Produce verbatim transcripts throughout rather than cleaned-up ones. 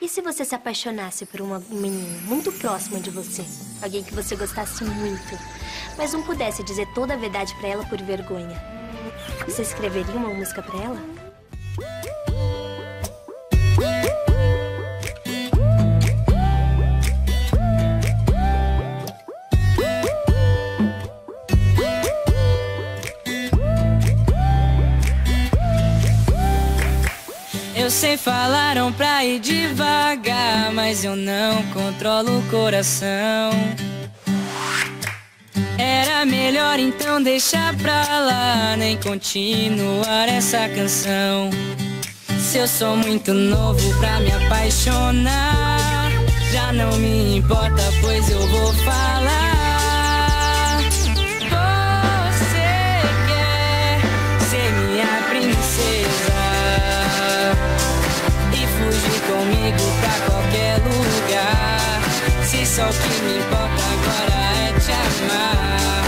E se você se apaixonasse por uma menina muito próxima de você? Alguém que você gostasse muito, mas não pudesse dizer toda a verdade pra ela por vergonha. Você escreveria uma música pra ela? Eu sei, falaram pra ir devagar, mas eu não controlo o coração. Era melhor então deixar pra lá, nem continuar essa canção. Se eu sou muito novo pra me apaixonar, já não me importa, pois eu vou falar. Você quer ser minha princesa e fugir comigo pra qualquer lugar. Se só o que me importa agora é te amar.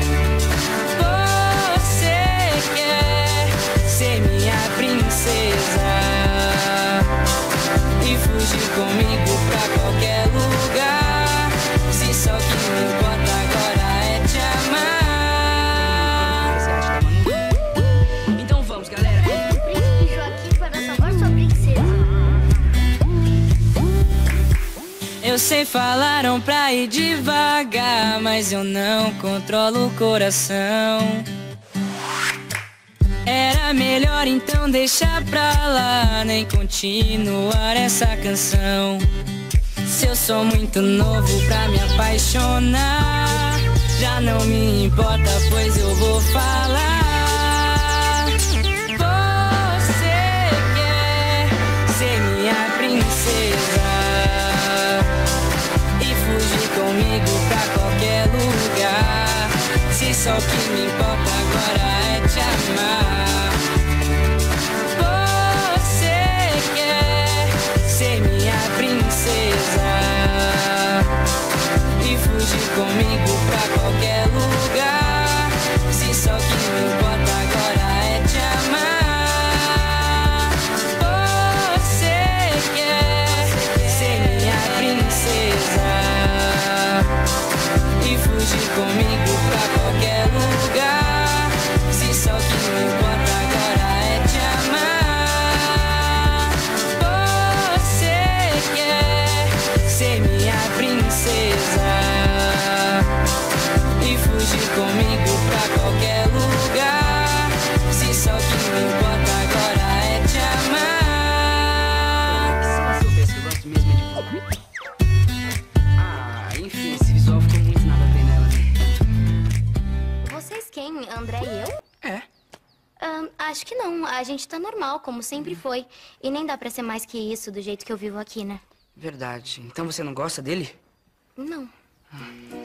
Você quer ser minha princesa e fugir comigo pra qualquer lugar. Se só o que me importa agora é te amar. Então vamos, galera. O príncipe Joaquim para salvar sua princesa. Eu sei, falaram pra ir devagar, mas eu não controlo o coração. Era melhor então deixar pra lá, nem continuar essa canção. Se eu sou muito novo pra me apaixonar, já não me importa, pois eu vou falar. Você quer ser minha princesa e fugir comigo pra qualquer lugar. Se só o que me importa agora é te amar. Você quer ser minha princesa e fugir comigo pra qualquer lugar. Se só o que me importa agora é te amar. Você quer ser minha princesa e fugir comigo pra qualquer lugar. Se só o que me importa agora é te amar. Você quer ser minha princesa e fugir comigo pra qualquer lugar. Se só o que me importa agora é te amar. Se eu penso que eu gosto mesmo é de você. Ah, enfim, esse visual ficou muito nada a ver nela, né? Vocês quem? André e eu? É. Ahn, acho que não. A gente tá normal, como sempre foi. E nem dá pra ser mais que isso, do jeito que eu vivo aqui, né? Verdade. Então você não gosta dele? Não. Ah.